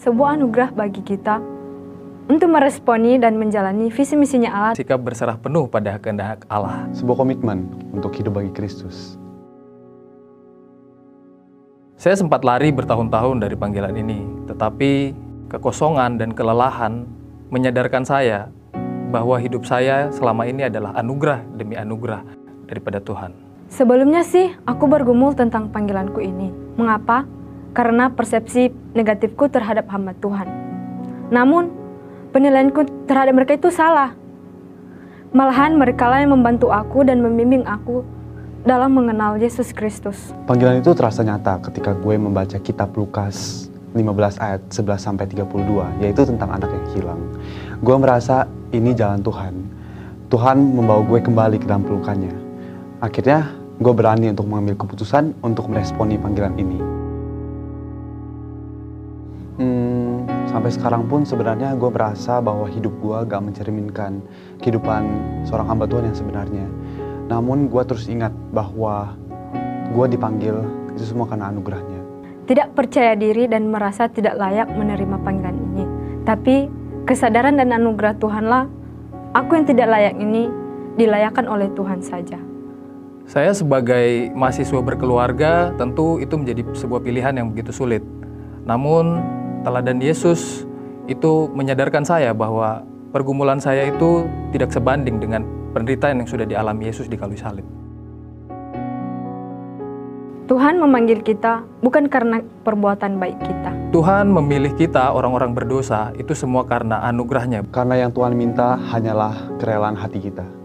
sebuah anugerah bagi kita untuk meresponi dan menjalani visi misinya Allah. Sikap berserah penuh pada kehendak Allah. Sebuah komitmen untuk hidup bagi Kristus. Saya sempat lari bertahun-tahun dari panggilan ini, tetapi kekosongan dan kelelahan menyadarkan saya bahwa hidup saya selama ini adalah anugerah demi anugerah daripada Tuhan. Sebelumnya sih, aku bergumul tentang panggilanku ini. Mengapa? Karena persepsi negatifku terhadap hamba Tuhan. Namun, penilaianku terhadap mereka itu salah. Malahan mereka lah yang membantu aku dan membimbing aku dalam mengenal Yesus Kristus. Panggilan itu terasa nyata ketika gue membaca kitab Lukas 15 ayat 11-32, yaitu tentang anak yang hilang. Gue merasa ini jalan Tuhan. Tuhan membawa gue kembali ke dalam pelukannya. Akhirnya, gue berani untuk mengambil keputusan untuk meresponi panggilan ini. Sampai sekarang pun sebenarnya gue merasa bahwa hidup gue gak mencerminkan kehidupan seorang hamba Tuhan yang sebenarnya. Namun gue terus ingat bahwa gue dipanggil itu semua karena anugerahnya. Tidak percaya diri dan merasa tidak layak menerima panggilan ini. Tapi kesadaran dan anugerah Tuhanlah, aku yang tidak layak ini dilayakkan oleh Tuhan saja. Saya sebagai mahasiswa berkeluarga, tentu itu menjadi sebuah pilihan yang begitu sulit. Namun, teladan Yesus itu menyadarkan saya bahwa pergumulan saya itu tidak sebanding dengan penderitaan yang sudah dialami Yesus di kayu salib. Tuhan memanggil kita bukan karena perbuatan baik kita. Tuhan memilih kita orang-orang berdosa itu semua karena anugerahnya. Karena yang Tuhan minta hanyalah kerelaan hati kita.